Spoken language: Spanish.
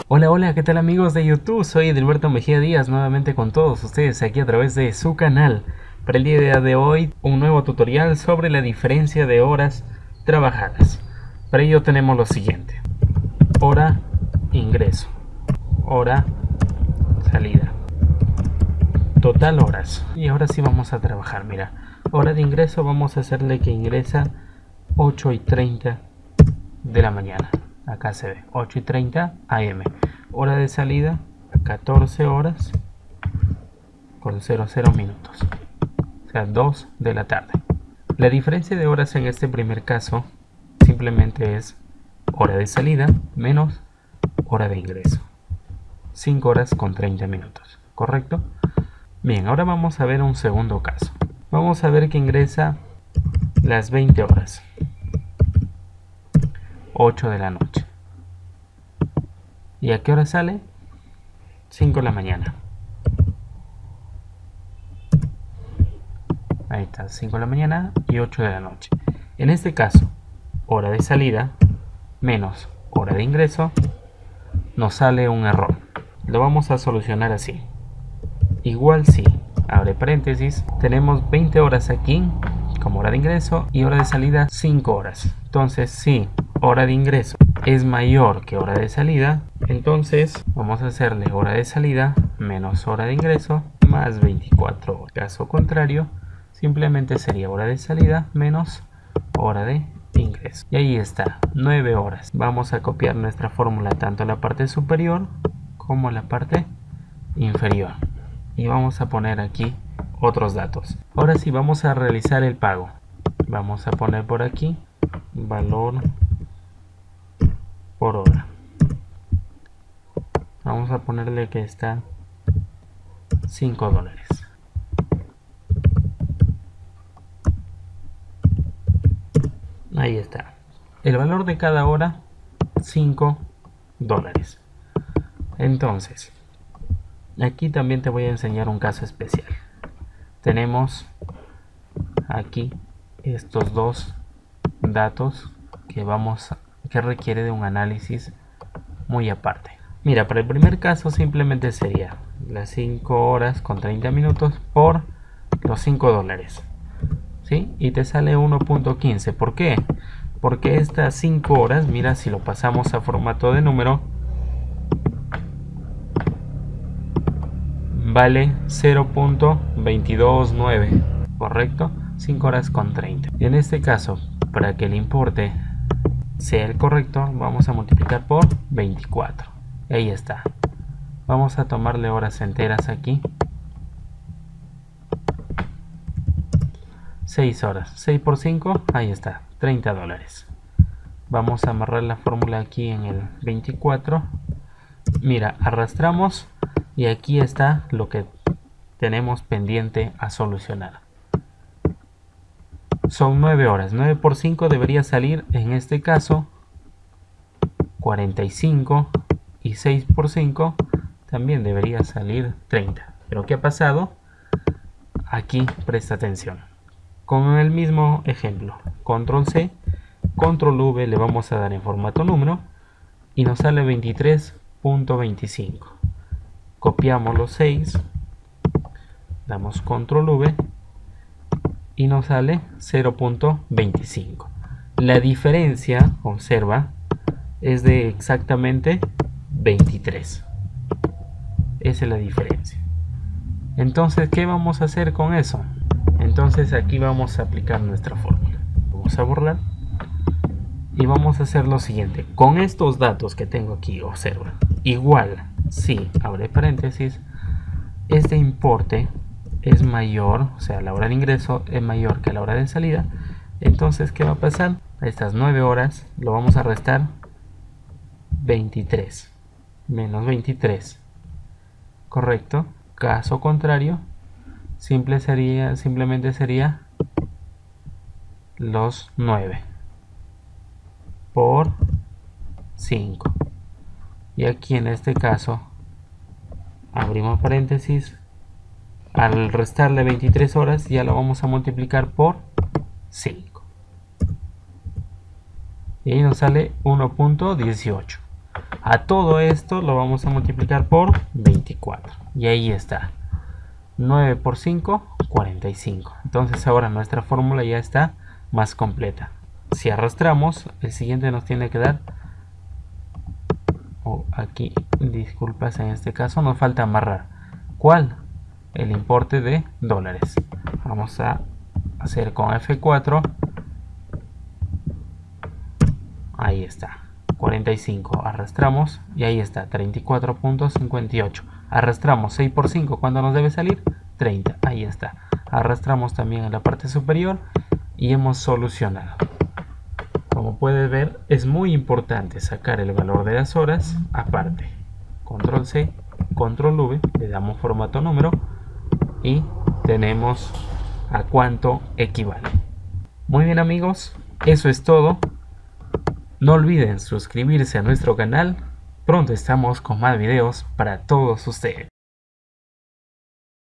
Hola, hola, ¿qué tal amigos de YouTube? Soy Edilberto Mejía Díaz, nuevamente con todos ustedes aquí a través de su canal. Para el día de hoy, un nuevo tutorial sobre la diferencia de horas trabajadas. Para ello tenemos lo siguiente: hora ingreso, hora salida, total horas. Y ahora sí vamos a trabajar. Mira, hora de ingreso vamos a hacerle que ingresa 8:30 de la mañana. Acá se ve 8:30 am. Hora de salida 14 horas con 00 minutos, o sea 2 de la tarde. La diferencia de horas en este primer caso simplemente es hora de salida menos hora de ingreso, 5 horas con 30 minutos, ¿correcto? Bien, ahora vamos a ver un segundo caso. Vamos a ver que ingresa las 20 horas, 8 de la noche. ¿Y a qué hora sale? 5 de la mañana. Ahí está, 5 de la mañana y 8 de la noche. En este caso, hora de salida menos hora de ingreso, nos sale un error. Lo vamos a solucionar así. Igual si, abre paréntesis, tenemos 20 horas aquí como hora de ingreso y hora de salida 5 horas. Entonces, si hora de ingreso es mayor que hora de salida, entonces vamos a hacerle hora de salida menos hora de ingreso más 24 horas. Caso contrario, simplemente sería hora de salida menos hora de ingreso. Y ahí está, 9 horas. Vamos a copiar nuestra fórmula tanto en la parte superior como en la parte inferior. Y vamos a poner aquí otros datos. Ahora sí vamos a realizar el pago. Vamos a poner por aquí valor por hora. Vamos a ponerle que está $5. Ahí está. El valor de cada hora, $5. Entonces, aquí también te voy a enseñar un caso especial. Tenemos aquí estos dos datos que requiere de un análisis muy aparte. Mira, para el primer caso simplemente sería las 5 horas con 30 minutos por los $5, ¿sí? Y te sale 1.15. ¿Por qué? Porque estas 5 horas, mira, si lo pasamos a formato de número, vale 0.229, ¿correcto? 5 horas con 30. En este caso, para que el importe sea el correcto, vamos a multiplicar por 24. Ahí está. Vamos a tomarle horas enteras aquí. 6 horas. 6 por 5, ahí está, $30. Vamos a amarrar la fórmula aquí en el 24. Mira, arrastramos y aquí está lo que tenemos pendiente a solucionar. Son 9 horas. 9 por 5 debería salir, en este caso, 45. Y 6 por 5 también debería salir 30. Pero ¿qué ha pasado? Aquí presta atención. Con el mismo ejemplo, control C, control V le vamos a dar en formato número y nos sale 23.25. Copiamos los 6, damos control V y nos sale 0.25. La diferencia, observa, es de exactamente 23. Esa es la diferencia. Entonces, ¿qué vamos a hacer con eso? Entonces aquí vamos a aplicar nuestra fórmula. Vamos a borrar y vamos a hacer lo siguiente. Con estos datos que tengo aquí, observa, igual si, abre paréntesis, este importe es mayor, o sea, la hora de ingreso es mayor que la hora de salida, entonces, ¿qué va a pasar? A estas 9 horas lo vamos a restar 23 menos 23, correcto. Caso contrario, simplemente sería los 9 por 5. Y aquí en este caso abrimos paréntesis, al restarle 23 horas ya lo vamos a multiplicar por 5 y ahí nos sale 1.18. A todo esto lo vamos a multiplicar por 24. Y ahí está. 9 por 5, 45. Entonces ahora nuestra fórmula ya está más completa. Si arrastramos, el siguiente nos tiene que dar... aquí, disculpas, en este caso nos falta amarrar. ¿Cuál? El importe de dólares. Vamos a hacer con F4. Ahí está. 45. Arrastramos y ahí está. 34.58. Arrastramos 6 por 5. ¿Cuándo nos debe salir? 30. Ahí está. Arrastramos también en la parte superior y hemos solucionado. Como puedes ver, es muy importante sacar el valor de las horas aparte. Control C, Control V, le damos formato número y tenemos a cuánto equivale. Muy bien amigos, eso es todo. No olviden suscribirse a nuestro canal. Pronto estamos con más videos para todos ustedes.